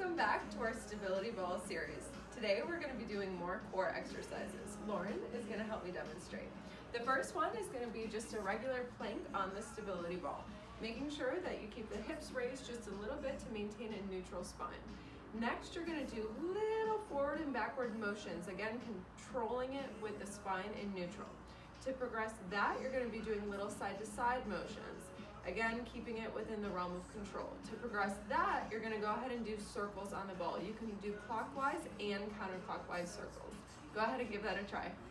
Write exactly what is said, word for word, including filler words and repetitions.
Welcome back to our stability ball series. Today we're going to be doing more core exercises. Lauren is going to help me demonstrate. The first one is going to be just a regular plank on the stability ball, making sure that you keep the hips raised just a little bit to maintain a neutral spine. Next, you're going to do little forward and backward motions, again controlling it with the spine in neutral. To progress that, you're going to be doing little side-to-side motions, again keeping it within the realm of control. To progress that, you're going to go ahead and do circles on the ball. You can do clockwise and counterclockwise circles. Go ahead and give that a try.